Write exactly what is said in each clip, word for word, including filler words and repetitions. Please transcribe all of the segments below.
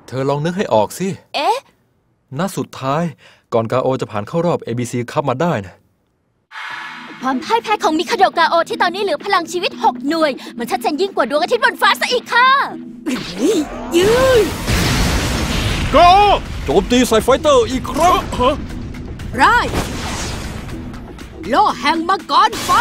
เธอลองนึกให้ออกสิเอ๊ะณสุดท้ายก่อนกาโอจะผ่านเข้ารอบ เอ บี ซี คัพมาได้นะความพ่ายแพ้ของมิคาโดะกาโอที่ตอนนี้เหลือพลังชีวิตหกหน่วยมันชัดเจนยิ่งกว่าดวงอาทิตย์บนฟ้าซะอีกค่ะยืดกาโอโจมตีใส่ไฟเตอร์อีกครั้งไรโล่แห่งมังกรฟ้า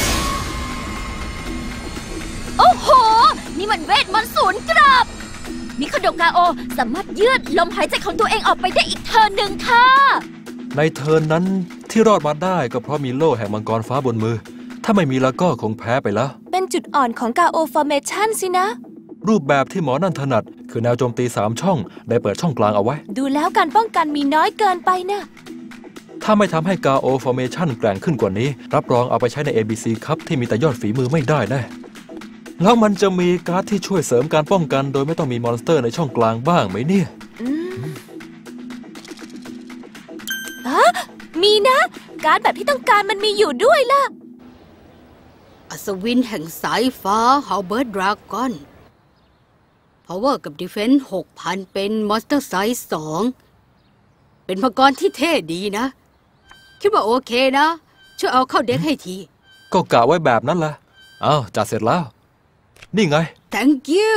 โอ้โหนี่มันเวทมนต์ศูนย์กลับมิคาโดะกาโอสามารถยืดลมหายใจของตัวเองออกไปได้อีกเทิร์นหนึ่งค่ะในเทิร์นนั้นที่รอดมาได้ก็เพราะมีโล่แห่งมังกรฟ้าบนมือถ้าไม่มีแล้วก็คงแพ้ไปแล้วเป็นจุดอ่อนของกาโอฟอร์เมชั่นสินะรูปแบบที่หมอนั่นถนัดคือแนวโจมตีสามช่องได้เปิดช่องกลางเอาไว้ดูแล้วการป้องกันมีน้อยเกินไปนะถ้าไม่ทำให้กาโอฟอร์เมชั่นแกร่งขึ้นกว่านี้รับรองเอาไปใช้ใน เอ บี ซี คัพที่มีแต่ยอดฝีมือไม่ได้แน่แล้วมันจะมีการ์ดที่ช่วยเสริมการป้องกันโดยไม่ต้องมีมอนสเตอร์ในช่องกลางบ้างไหมเนี่ยฮะมีนะการ์ดแบบที่ต้องการมันมีอยู่ด้วยล่ะอัศวินแห่งสายฟ้าฮาวเบิร์ตดราก้อนพาวเวอร์กับดีเฟนส์หกพันเป็นมอนสเตอร์ไซส์สองเป็นมังกรที่เท่ดีนะคิดว่าโอเคนะช่วยเอาเข้าเด็กให้ทีก็กะไว้แบบนั้นแหละอ้าวจัดเสร็จแล้วนี่ไง thank you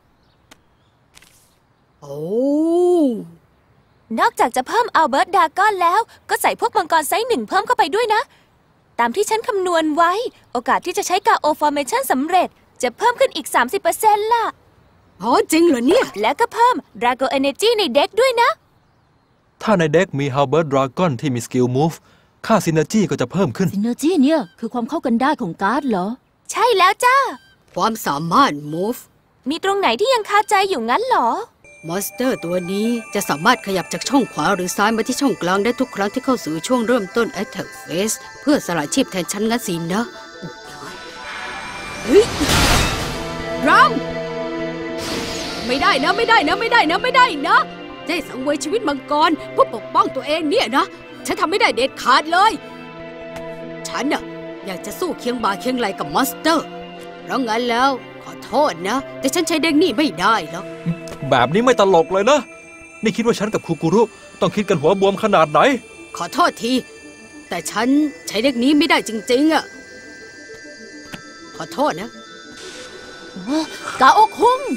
โอ้นอกจากจะเพิ่มอัลเบิร์ตดราก้อนแล้วก็ใส่พวกมังกรไซส์หนึ่งเพิ่มเข้าไปด้วยนะตามที่ฉันคำนวณไว้โอกาสที่จะใช้กาโอฟอร์เมชั่นสำเร็จจะเพิ่มขึ้นอีก สามสิบเปอร์เซ็นต์ ล่ะโอ้จริงเหรอเนี่ยแล้วก็เพิ่มดราโกเอเนจีในเด็กด้วยนะถ้าในเด็กมีฮาวเบิร์ตดราก้อนที่มีสกิลมูฟค่าซินเนอร์จีก็จะเพิ่มขึ้นซินเนอร์จีเนี่ยคือความเข้ากันได้ของการ์ดเหรอใช่แล้วจ้าความสามารถ move มีตรงไหนที่ยังคาใจอยู่งั้นเหรอมอนสเตอร์ตัวนี้จะสามารถขยับจากช่องขวาหรือซ้ายมาที่ช่องกลางได้ทุกครั้งที่เข้าสู่ช่วงเริ่มต้น Attack Phase เพื่อสละชีพแทนฉันงั้นสินะเฮ้ยรัมไม่ได้นะไม่ได้นะไม่ได้นะไม่ได้นะได้สังเวยชีวิตมังกรเพื่อปกป้องตัวเองเนี่ยนะฉันทำไม่ได้เด็ดขาดเลยฉันน่ะอยากจะสู้เคียงบ่าเคียงไหลกับมอนสเตอร์เพราะงั้นแล้วขอโทษนะแต่ฉันใช้เด็กนี่ไม่ได้หรอกแบบนี้ไม่ตลกเลยนะนี่คิดว่าฉันกับคูกุรุต้องคิดกันหัวบวมขนาดไหนขอโทษทีแต่ฉันใช้เด็กนี้ไม่ได้จริงๆอ่ะขอโทษนะกาโอคุง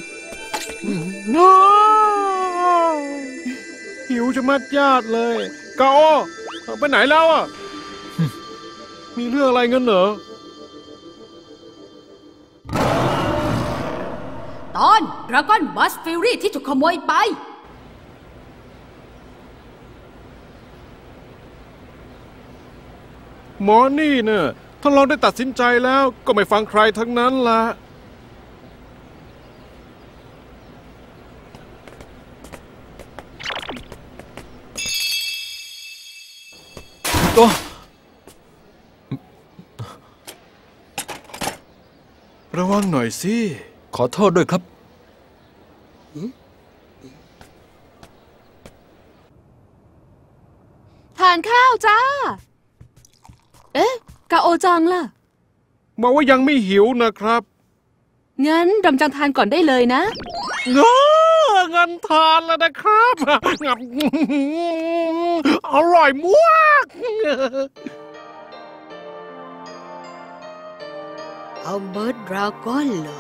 หิวจะมัดญาติเลยกาโอไปไหนแล้วอ่ะมีเรื่องอะไรงั้นเหรอตอนดราก้อนบัสฟิวรี่ที่ถูกขโมยไปหมอนี่เนอะถ้าเราได้ตัดสินใจแล้วก็ไม่ฟังใครทั้งนั้นละก็ระวังหน่อยสิขอโทษด้วยครับทานข้าวจ้าเอ๊ะกาโอจังล่ะบอกว่ายังไม่หิวนะครับงั้นรำจังทานก่อนได้เลยนะเงาเงินทานแล้วนะครับงับอร่อยมากเอาเบิร์ดดราก้อนเหรอ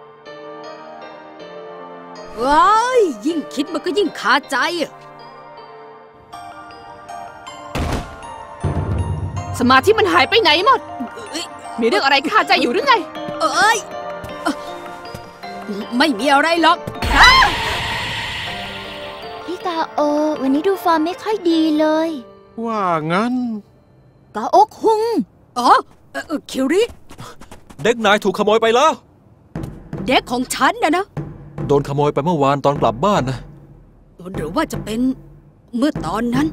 ว้ายยิ่งคิดมันก็ยิ่งคาใจอ่ะสมาธิมันหายไปไหนหมดมีเรื่องอะไรคาใจอยู่หรือไงเอ้ยไม่มีอะไรหรอกพี่กาโอวันนี้ดูฟอร์มไม่ค่อยดีเลยว่างั้นกาโอคุงอ๋อคิริเด็กนายถูกขโมยไปแล้วเด็กของฉันนะนะโดนขโมยไปเมื่อวานตอนกลับบ้านนะหรือว่าจะเป็นเมื่อตอนนั้น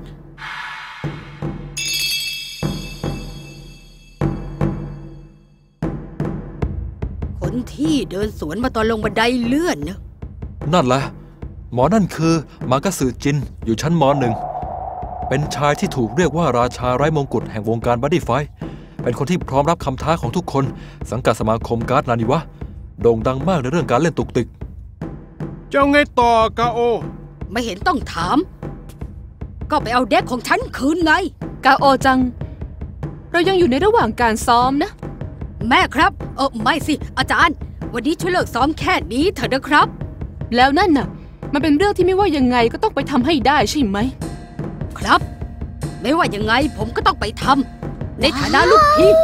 คนที่เดินสวนมาตอนลงบันไดเลื่อนนะนั่นแหละหมอนั่นคือมากาสึจินอยู่ชั้นม.หนึ่งเป็นชายที่ถูกเรียกว่าราชาไร้มงกุฎแห่งวงการบัดดี้ไฟท์เป็นคนที่พร้อมรับคำท้าของทุกคนสังกัดสมาคมการ์ดนานิวะโด่งดังมากในเรื่องการเล่นตุกติกจะไงต่อกาโอไม่เห็นต้องถามก็ไปเอาเด็กของฉันคืนไงกาโอจังเรายังอยู่ในระหว่างการซ้อมนะแม่ครับเออไม่สิอาจารย์วันนี้ช่วยเลิกซ้อมแค่นี้เถอะนะครับแล้วนั่นน่ะมันเป็นเรื่องที่ไม่ว่ายังไงก็ต้องไปทำให้ได้ใช่ไหมครับไม่ว่ายังไงผมก็ต้องไปทำในฐานะลูกพี่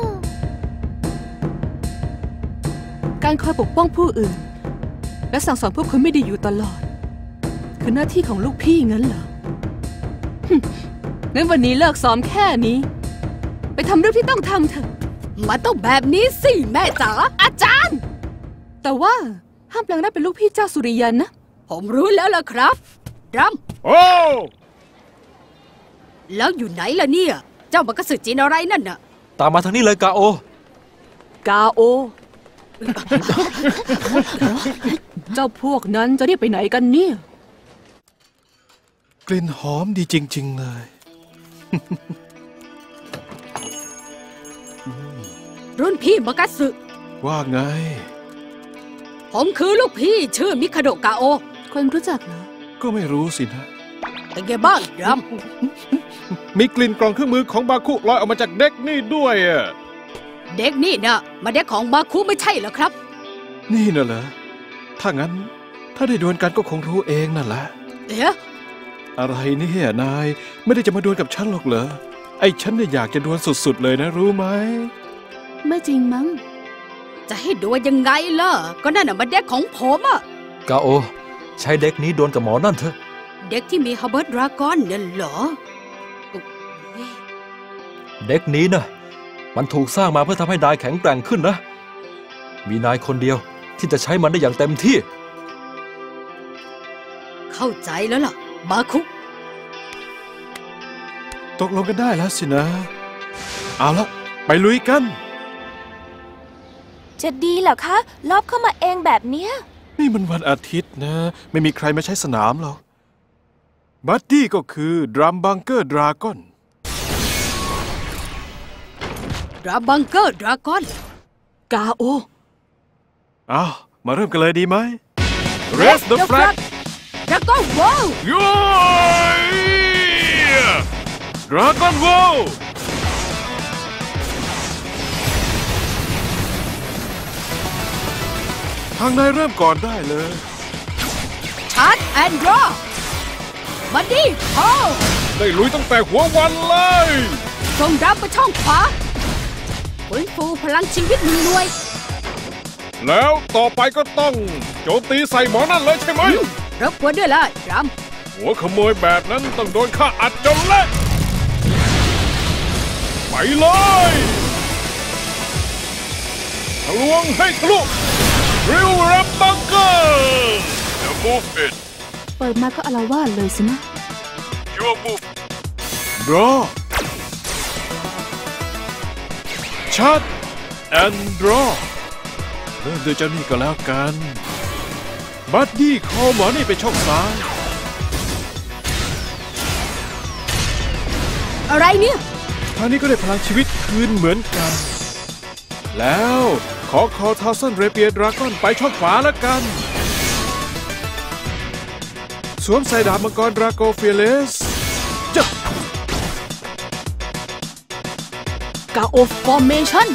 การคอยปกป้องผู้อื่นและสั่งสอนพวกคนไม่ดีอยู่ตลอดคือหน้าที่ของลูกพี่งั้นเหรองั้นวันนี้เลิกซ้อมแค่นี้ไปทำเรื่องที่ต้องทำเถอะมันต้องแบบนี้สิแม่จ๋าอาจารย์แต่ว่าห้ามแปลงร่างเป็นลูกพี่เจ้าสุริยันนะผมรู้แล้วล่ะครับรัมโอ้แล้วอยู่ไหนล่ะเนี่ยเจ้ามากระสือจีนอะไรนั่นน่ะตามมาทางนี้เลยกาโอกาโอ เจ้าพวกนั้นจะเรียกไปไหนกันเนี่ยกลิ่นหอมดีจริงๆเลยรุ่นพี่มากระสือว่าไงผมคือลูกพี่ชื่อมิคาโดะกาโอคนรู้จักเหรอก็ไม่รู้สินะเป็นไงบ้างรัมมีกลิ่นกล่องเครื่องมือของบาคุลอยออกมาจากเด็กนี่ด้วยอ่ะเด็กนี่นะมาเด็กของบาคุไม่ใช่เหรอครับนี่น่ะเหรอถ้างั้นถ้าได้ดวลกันก็คงรู้เองนั่นแหละเอ๊ะอะไรนี่เฮียนายไม่ได้จะมาดวลกับฉันหรอกเหรอไอ้ฉันเนี่ยอยากจะดวลสุดๆเลยนะรู้ไหมไม่จริงมั้งจะให้ดวลยังไงล่ะก็นั่นน่ะมันเด็กของผมอะกาโอใช้เด็กนี้ดวลกับหมอนั่นเถอะเด็กที่มีฮาร์เบิร์ตดราก้อนเนี่ยเหรอเด็กนี้นะมันถูกสร้างมาเพื่อทำให้นายแข็งแกร่งขึ้นนะมีนายคนเดียวที่จะใช้มันได้อย่างเต็มที่เข้าใจแล้วล่ะบาคุตกลงกันได้แล้วสินะเอาละไปลุยกันจะดีเหรอคะลอบเข้ามาเองแบบเนี้ยนี่มันวันอาทิตย์นะไม่มีใครมาใช้สนามหรอกบัดดี้ก็คือดรัมบังเกอร์ดราก้อนดรัมบังเกอร์ดราก้อนกาโออ้าวมาเริ่มกันเลยดีไหม Raise the flag ดราก้อนวอลย้อยดราก้อนวอลทางนายเริ่มก่อนได้เลยชาร์จแอนด์ดรอบัดดี้พอได้ลุยตั้งแต่หัววันเลยส่งดาวไปช่องขวาฟื้นฟูพลังชีวิตหนึ่งหน่วยแล้วต่อไปก็ต้องโจมตีใส่หมอนั่นเลยใช่ไหมรบกวนด้วยเลยรัมหัวขโมยแบบนั้นต้องโดนข้าอัดจนเละไปเลยทะลวงให้ทะลุริวรับบังเกอร์ The move it เปิดมาก็อลาวาดเลยสินะ Your move Draw Shut and Draw เริ่มด้วยเจ้านี่ก็แล้วกันบัดดี้คอหมอนี่ไปช่องซ้ายอะไรเนี่ยทางนี้ก็ได้พลังชีวิตคืนเหมือนกันแล้วขอคอทาวซันเรเปียดราก้อนไปช่องขวาแล้วกันสวมใส่ดาบมังกรดราโกเฟียเลสจับกาโอฟอร์เมชั่น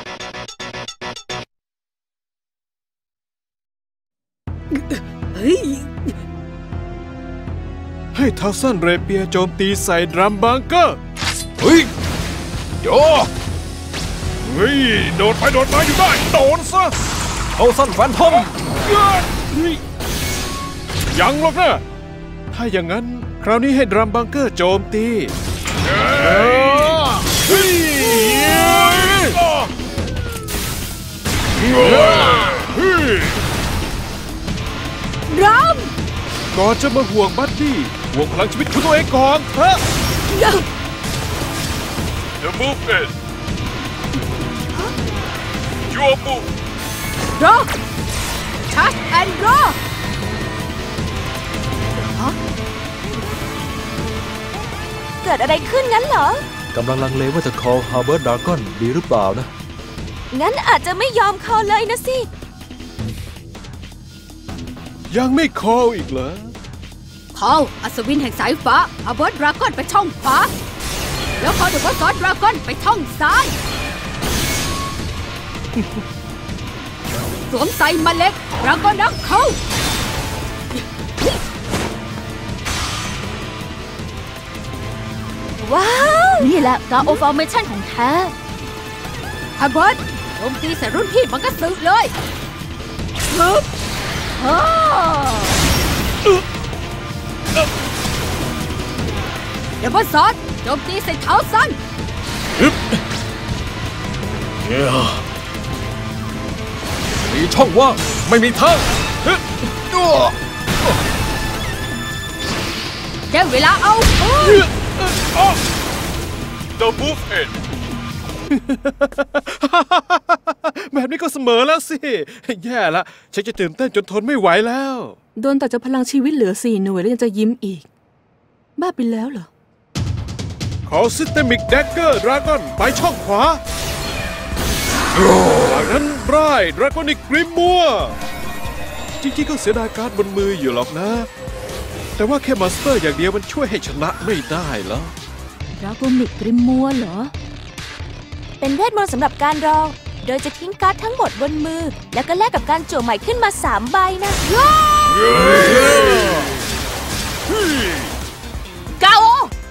ให้ทาวซันเรเปียโจมตีใส่ดรัมบังเกอร์เฮ้ยโยเฮ้ยโดดไปโดดมาอยู่ได้โดนซะเอาสั้นแฟนทอมยังหรอกนะถ้าอย่างนั้นคราวนี้ให้ดรัมบังเกอร์โจมตีรัมก่อนจะมาห่วงบัดดี้ห่วงพลังชีวิตของตัวเองก่อนเถอะ The move is Your move Draw Charge and Draw เกิดอะไรขึ้นงั้นเหรอกำลังลังเลว่าจะ call Harbor Dragon ดีหรือเปล่านะงั้นอาจจะไม่ยอม call เลยนะสิยังไม่ call อีกเหรอพอลอัศวินแห่งสายฟ้าเอาเบิร์ดดราก้อนไปช่องขวาแล้วพอเดอะบอสซอสดราก้อนไปช่องซ้ายสวมใส่มาเล็กดราก้อนนักเข้าว้าว นี่แหละกาโอฟอร์เมชั่นของแท้ฮับเบิร์ดโจมตีใส่รุ่นพี่มันก็สึกเลยฮึบฮ่าเดี๋ยวบอสซอสโจมตีใส่เท้าสั้นฮึบเฮ้ยมีช่องว่างไม่มีทางฮึบได้เวลาเอา The Move In แบบนี้ก็เสมอแล้วสิแย่ละฉันจะตื่นเต้นจนทนไม่ไหวแล้วโดนตัดจากพลังชีวิตเหลือสี่หน่วยแล้วยังจะยิ้มอีกบ้าไปแล้วเหรอขอ Systemic Dagger Dragon ไปช่องขวาจากนั้นไร่ดราก้อนิกกริมมัวจริงๆก็เสียดายการ์ดบนมืออยู่หรอกนะแต่ว่าแค่มาสเตอร์อย่างเดียวมันช่วยให้ชนะไม่ได้หรอดราก้อนิกกริมมัวเหรอเป็นเวทมนต์สำหรับการรอโดยจะทิ้งการ์ดทั้งหมดบนมือแล้วก็แลกกับการจั่วใหม่ขึ้นมาสามใบนะกาโอ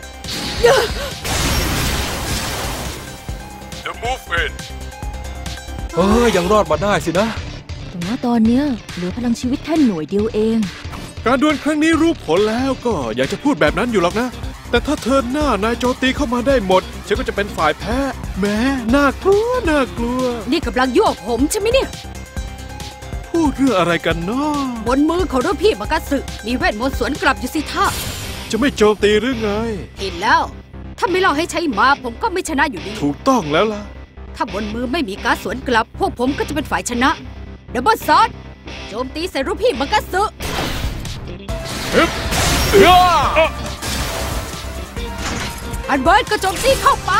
The Move In เออยังรอดมาได้สินะแต่ว่าตอนเนี้ยเหลือพลังชีวิตแค่หน่วยเดียวเองการดวลครั้งนี้รู้ผลแล้วก็อยากจะพูดแบบนั้นอยู่หรอกนะแต่ถ้าเธอหน้านายโจตีเข้ามาได้หมดฉันก็จะเป็นฝ่ายแพ้แม้น่ากลัวน่ากลัวนี่กำลังยั่วผมใช่ไหมเนี่ยพูดเรื่องอะไรกันเนาะบนมือของรุ่นพี่มากาสึมีเวทมนต์สวนกลับอยู่สิท่าจะไม่โจมตีหรือไงเห็นแล้วถ้าไม่เล่าให้ใช้มาผมก็ไม่ชนะอยู่ดีถูกต้องแล้วล่ะถ้าบนมือไม่มีการสวนกลับพวกผมก็จะเป็นฝ่ายชนะดับเบิลซอสโจมตีใส่รุ่นพี่มากาสึอันเบิร์ดก็โจมตีเข้าไป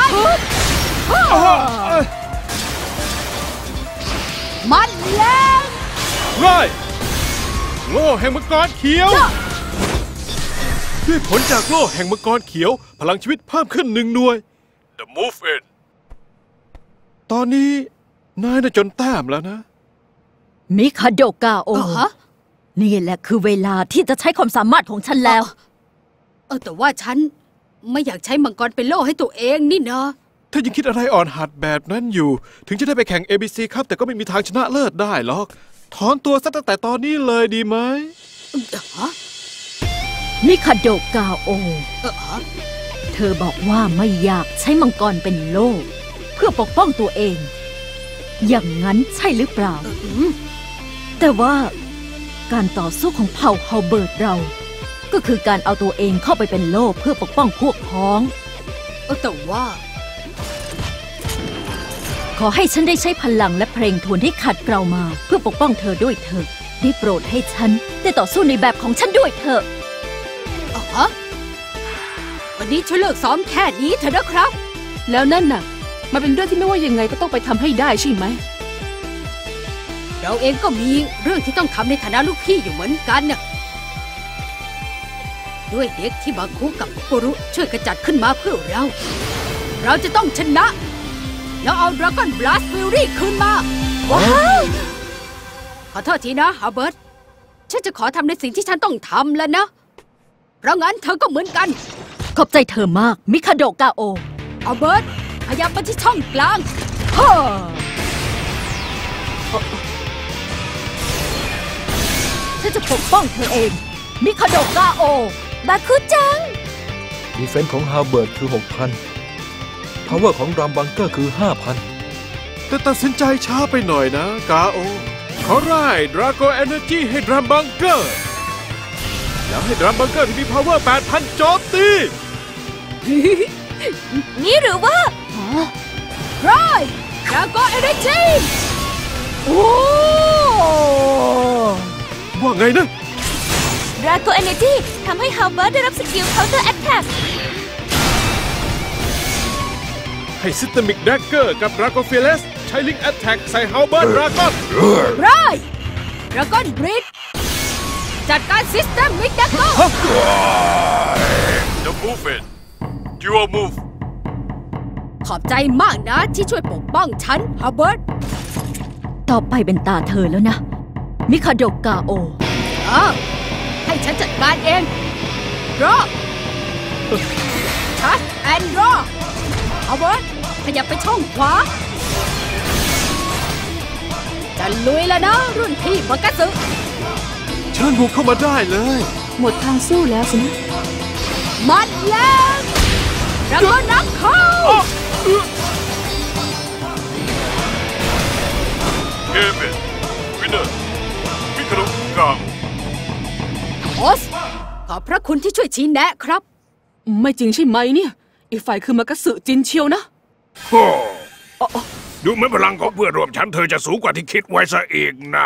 มันแล้วไรโล่แห่งมังกรเขียวด้วยผลจากโล่แห่งมังกรเขียวพลังชีวิตเพิ่มขึ้นหนึ่งหน่วย The Move In ตอนนี้นายน่ะจนแต้มแล้วนะมิคาโดกาโอนี่แหละคือเวลาที่จะใช้ความสามารถของฉันแล้วเออแต่ว่าฉันไม่อยากใช้มังกรเป็นโล่ให้ตัวเองนี่นะถ้ายังคิดอะไรอ่อนหัดแบบนั้นอยู่ถึงจะได้ไปแข่ง เอ บี ซี ครับแต่ก็ไม่มีทางชนะเลิศได้หรอกถอนตัวซะตั้งแต่ตอนนี้เลยดีไหมมิคาโดกาโอเธอบอกว่าไม่อยากใช้มังกรเป็นโล่เพื่อปกป้องตัวเองอย่างนั้นใช่หรือเปล่าแต่ว่าการต่อสู้ของเผ่าเฮาเบิร์ดเราก็คือการเอาตัวเองเข้าไปเป็นโล่เพื่อปกป้องพวกพ้องแต่ว่าขอให้ฉันได้ใช้พลังและเพลงทวนที่ขัดเกลามาเพื่อปกป้องเธอด้วยเถอะได้โปรดให้ฉันได้ต่อสู้ในแบบของฉันด้วยเถอะอ๋อวันนี้ช่วยเลิกซ้อมแค่นี้เถอะนะครับแล้วนั่นน่ะมันเป็นเรื่องที่ไม่ว่ายังไงก็ต้องไปทำให้ได้ใช่ไหมเราเองก็มีเรื่องที่ต้องทำในฐานะลูกพี่อยู่เหมือนกันน่ะด้วยเด็กที่บาคุกับคุกุรุช่วยกระจัดขึ้นมาเพื่อเราเราจะต้องชนะแล้วเอาดราก้อนบลัสฟิวรี่คืนมาว้าวขอโทษทีนะฮาร์เบิร์ตฉันจะขอทำในสิ่งที่ฉันต้องทำแล้วนะเพราะงั้นเธอก็เหมือนกันขอบใจเธอมากมิคาโดกาโอฮาร์เบิร์ตพยายามไปที่ช่องกลางฮ่าฉันจะปกป้องเธอเองมิคาโดกาโอบาคุจังดีเฟนส์ของฮาร์เบิร์ดคือ หกพัน พาวเวอร์ของรัมบังเกอร์คือ ห้าพันแต่ตัดสินใจช้าไปหน่อยนะกาโอขอไล่ดราโกเอเนอร์จีให้รัมบังเกอร์แล้วให้รัมบังเกอร์ที่มีพาวเวอร์ แปดพัน โจมตีนี่หรือว่าไรดราโกเอเนอร์จีโอ้ว่าไงนะดราโกเอเนอร์จีทำให้ฮาวเบิร์ดได้รับสกิลเคาน์เตอร์แอตแทกให้ Systemic Dagger กับ Drago Fearless ใช้ Link Attack ใส่ฮาวเบิร์ดดราก้อนไรดราก้อนบริดจัดการซิสเต็มมิดดักโก้ The move it Your move ขอบใจมากนะที่ช่วยปกป้องฉันฮาร์เบิร์ตต่อไปเป็นตาเธอแล้วนะ มิคาโดกาโอเออให้ฉันจัดการเองรอชัดแอนด์รอฮาร์เบิร์ตขยับไปช่องขวาจะลุยแล้วนะรุ่นพี่บักกะซึเชิญบุกเข้ามาได้เลยหมดทางสู้แล้วสินะมันแล้วแล้วก็นักเข้าเกมเป็นวินเนอร์มิคาโดกาโอสขอบพระคุณที่ช่วยชี้แนะครับไม่จริงใช่ไหมเนี่ย อีกฝ่ายคือมากระสือจินเชียวนะดูเหมือนพลังของเพื่อนร่วมชั้นเธอจะสูงกว่าที่คิดไว้ซะเองนะ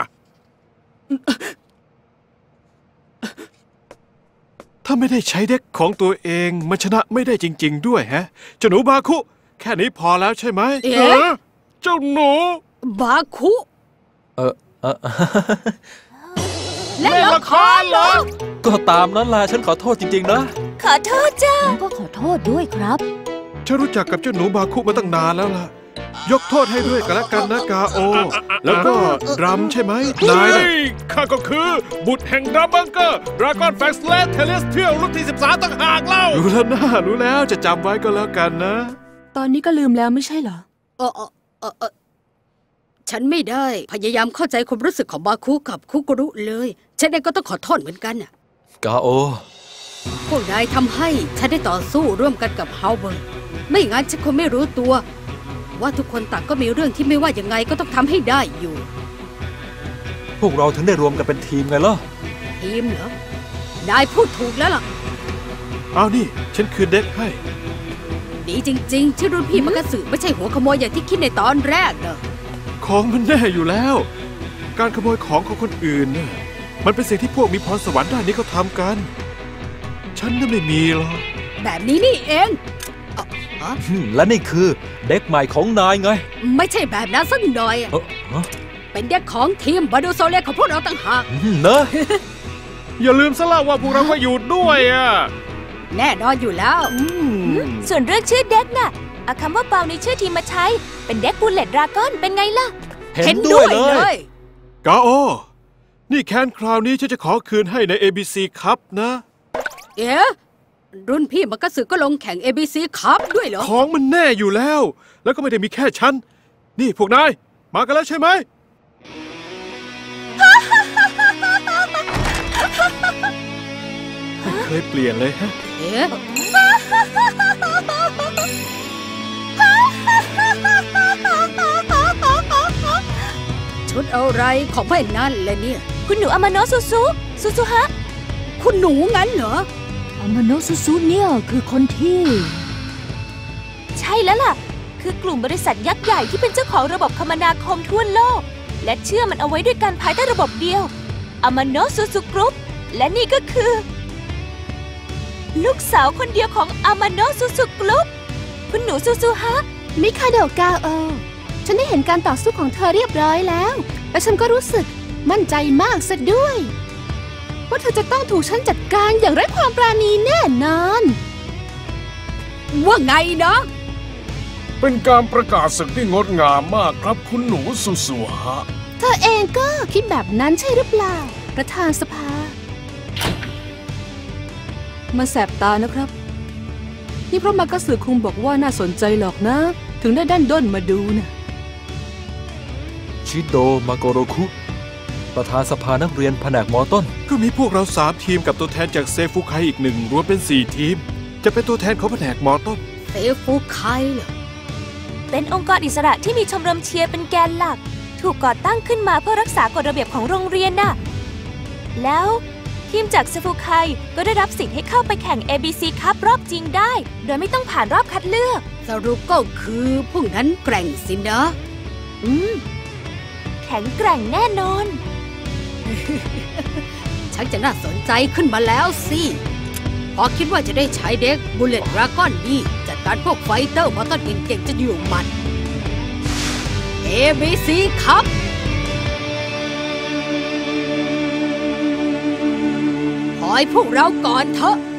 ถ้าไม่ได้ใช้เด็กของตัวเองมันชนะไม่ได้จริงๆด้วยฮะเจ้าหนูบาคุ แค่นี้พอแล้วใช่ไหมเอ๊ะเออเจ้าหนูบาคุเออเออเล่นละครเหรอก็ตามนั้นแหละฉันขอโทษจริงๆนะขอโทษจ้าผมก็ขอโทษด้วยครับฉันรู้จักกับเจ้าหนูบาคุมาตั้งนานแล้วล่ะ ยกโทษให้ด้วยกันละกันนะกาโอ แล้วก็ดรัมใช่ไหมนายเฮ้น่ะยข้าก็คือ บุตรแห่งดัมบังเกอร์ดราก้อนแฟกซ์และเทเลสเทียลรุ่นที่สิบสามต่างหากเล่ารู้แล้วนะรู้แล้วจะจำไว้ก็แล้วกันนะตอนนี้ก็ลืมแล้วไม่ใช่เหรอเออเออเออเออฉันไม่ได้พยายามเข้าใจความรู้สึกของบาคุกับคุกุรุเลย ฉันเองก็ต้องขอโทษเหมือนกันน่ะกาโอพวกนายทำให้ฉันได้ต่อสู้ร่วมกันกับฮาวเวิร์ดไม่งั้นฉันคงไม่รู้ตัว ว่าทุกคนต่างก็มีเรื่องที่ไม่ว่ายังไงก็ต้องทำให้ได้อยู่พวกเราถึงได้รวมกันเป็นทีมไงล่ะทีมเหรอ นายพูดถูกแล้วล่ะเอานี่ ฉันคืนเด็กให้ดีจริงๆ ที่รุ่นพี่มักกะสึไม่ใช่หัวขโมยอย่างที่คิดในตอนแรกเนอะของมันแน่อยู่แล้ว การขโมยของของคนอื่นน่ะมันเป็นสิ่งที่พวกมีพรสวรรค์ด้านนี้เขาทำกัน ฉันน่ะไม่มีหรอกแบบนี้นี่เองเอ่อฮะอืมและนี่คือเด็กใหม่ของนายไงไม่ใช่แบบนั้นสักหน่อยอะเออฮะเป็นเด็กของทีมบาดูโซเลของพวกเราต่างหากอืมเนอะอย่าลืมซะละว่าพวกเราก็อยู่ด้วยอ่ะแน่นอนอยู่แล้วส่วนเรื่องชื่อเด็กน่ะเอาคำว่าเบาในชื่อทีมมาใช้ เป็นเด็กบูลเลตดราก้อนเป็นไงล่ะเห็นด้วยเลยกาโอ นี่แคนคราวนี้ฉันจะขอคืนให้ใน เอ บี ซี ครับนะเอ๊ะ รุ่นพี่มักกะสึก็ลงแข่ง เอ บี ซี ครับด้วยเหรอของมันแน่อยู่แล้ว แล้วก็ไม่ได้มีแค่ฉัน นี่พวกนาย มากันแล้วใช่ไหม ไม่เคยเปลี่ยนเลยฮะเอ๊ะ ชุดอะไรของแม่นั่นเลยเนี่ยคุณหนูอามาโนะซูซูซูซูฮะคุณหนูงั้นเหรออามาโนะซุซุเนี่ยคือคนที่ใช่แล้วล่ะ คือกลุ่มบริษัทยักษ์ใหญ่ที่เป็นเจ้าของระบบคมนาคมทั่วโลก และเชื่อมันเอาไว้ด้วยกันภายใต้ระบบเดียวอามาโนะซูซูกรุ๊ปและนี่ก็คือ ลูกสาวคนเดียวของอามาโนะซูซูกรุ๊ปคุณหนูซูซูฮะมิคาโดกาโอ ฉันได้เห็นการต่อสู้ของเธอเรียบร้อยแล้ว และฉันก็รู้สึกมั่นใจมากซะด้วย ว่าเธอจะต้องถูกฉันจัดการอย่างไร้ความปราณีแน่นอนว่าไงนะเป็นการประกาศศึกที่งดงามมากครับคุณหนูสุสวฮะเธอเองก็คิดแบบนั้นใช่หรือเปล่า ประธานสภามันแสบตานะครับ นี่เพราะมากระสือคุงบอกว่าน่าสนใจหรอกนะ ถึงได้ด้านด้นมาดูนะชิโดมาโกโรคุ ประธานสภานักเรียนแผนกมอต้นก็มีพวกเราสามทีมกับตัวแทนจากเซฟุไคอีกหนึ่งรวมเป็นสี่ทีม จะเป็นตัวแทนของแผนกมอต้นเซฟุไคเหรอเป็นองค์กรอิสระที่มีชมรมเชียร์เป็นแกนหลัก ถูกก่อตั้งขึ้นมาเพื่อรักษากฎระเบียบของโรงเรียนน่ะ แล้วทีมจากเซฟูไคก็ได้รับสิทธิ์ให้เข้าไปแข่ง เอ บี ซี คัพรอบจริงได้ โดยไม่ต้องผ่านรอบคัดเลือกสรุปก็คือพวกนั้นแกร่งสินะอืม แข็งแกร่งแน่นอนชักจะน่าสนใจขึ้นมาแล้วสิพอคิดว่าจะได้ใช้เด็กบุลเลตดราก้อนนี่จัดการพวกไฟเตอร์มอต้นเก่งๆจะอยู่มัน เอ บี ซี ครับล่อยพวกเราก่อนเถอะ